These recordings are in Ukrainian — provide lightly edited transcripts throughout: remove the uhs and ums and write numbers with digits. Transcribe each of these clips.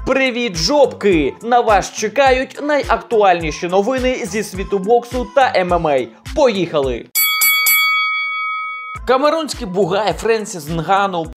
Привіт, жопки! На вас чекають найактуальніші новини зі світу боксу та ММА. Поїхали! Камерунський бугай Френсіс Нгану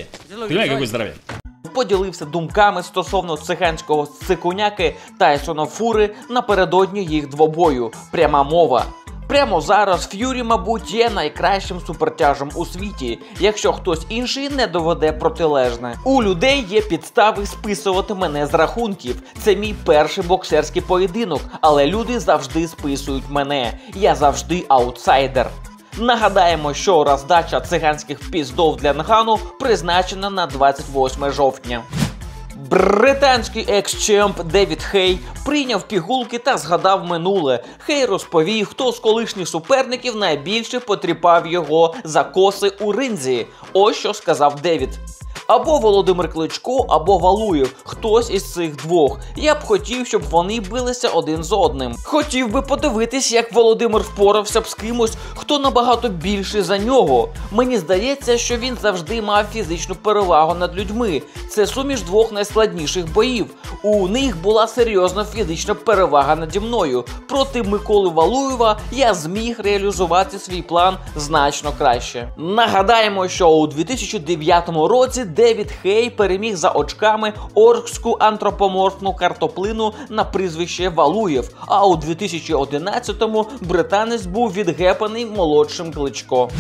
поділився думками стосовно циганського цикуняки Тайсона Фури напередодні їх двобою. Пряма мова. Прямо зараз Ф'юрі, мабуть, є найкращим супертяжем у світі, якщо хтось інший не доведе протилежне. У людей є підстави списувати мене з рахунків. Це мій перший боксерський поєдинок, але люди завжди списують мене. Я завжди аутсайдер. Нагадаємо, що роздача циганських піздов для Нгану призначена на 28 жовтня. Британський екс-чемп Девід Хей прийняв пігулки та згадав минуле. Хей розповів, хто з колишніх суперників найбільше потріпав його за коси у ринзі. Ось що сказав Девід. Або Володимир Кличко, або Валуєв. Хтось із цих двох. Я б хотів, щоб вони билися один з одним. Хотів би подивитись, як Володимир впорався б з кимось, хто набагато більший за нього. Мені здається, що він завжди мав фізичну перевагу над людьми. Це суміш двох найскладніших боїв. У них була серйозна фізична перевага наді мною. Проти Миколи Валуєва я зміг реалізувати свій план значно краще. Нагадаємо, що у 2009 році Девід Хей переміг за очками оркську антропоморфну картоплину на прізвище Валуєв, а у 2011-му британець був відгепаний молодшим Кличко.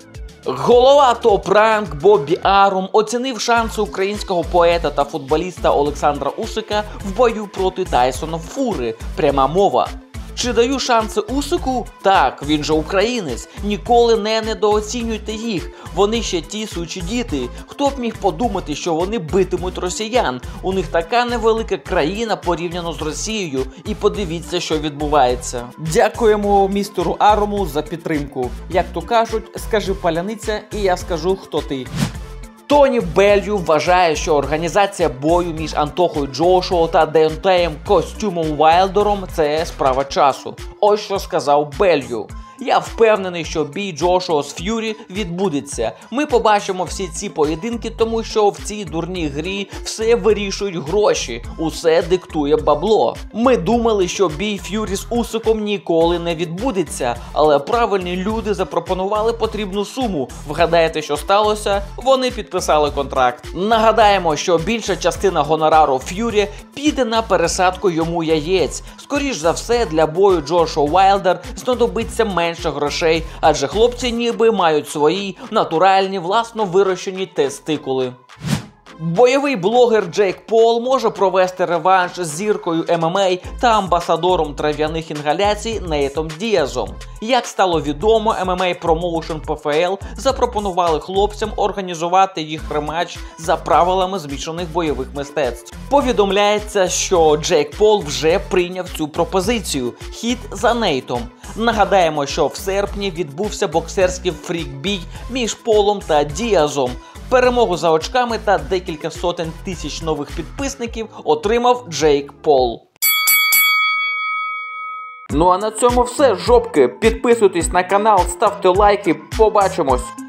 Голова топ-ранг Бобі Арум оцінив шанси українського поета та футболіста Олександра Усика в бою проти Тайсона Фури. Пряма мова. Чи даю шанси Усику? Так, він же українець. Ніколи не недооцінюйте їх. Вони ще ті сучі діти. Хто б міг подумати, що вони битимуть росіян? У них така невелика країна порівняно з Росією. І подивіться, що відбувається. Дякуємо містеру Аруму за підтримку. Як то кажуть, скажи паляниця, і я скажу, хто ти. Тоні Беллью вважає, що організація бою між Антохою Джошуа та Деонтеєм Костюмом Вайлдером – це справа часу. Ось що сказав Беллью. Я впевнений, що бій Джошуа з Ф'юрі відбудеться. Ми побачимо всі ці поєдинки, тому що в цій дурній грі все вирішують гроші, усе диктує бабло. Ми думали, що бій Ф'юрі з Усиком ніколи не відбудеться, але правильні люди запропонували потрібну суму. Вгадаєте, що сталося? Вони підписали контракт. Нагадаємо, що більша частина гонорару Ф'юрі піде на пересадку йому яєць. Скоріш за все, для бою Джошуа Вайлдер знадобиться менше грошей, адже хлопці ніби мають свої натуральні власно вирощені тестикули. Бойовий блогер Джейк Пол може провести реванш з зіркою ММА та амбасадором трав'яних інгаляцій Нейтом Діазом. Як стало відомо, ММА промоушен ПФЛ запропонували хлопцям організувати їх рематч за правилами змішаних бойових мистецтв. Повідомляється, що Джейк Пол вже прийняв цю пропозицію – хід за Нейтом. Нагадаємо, що в серпні відбувся боксерський фрік-бій між Полом та Діазом. Перемогу за очками та декілька сотень тисяч нових підписників отримав Джейк Пол. Ну а на цьому все, жопки. Підписуйтесь на канал, ставте лайки, побачимось!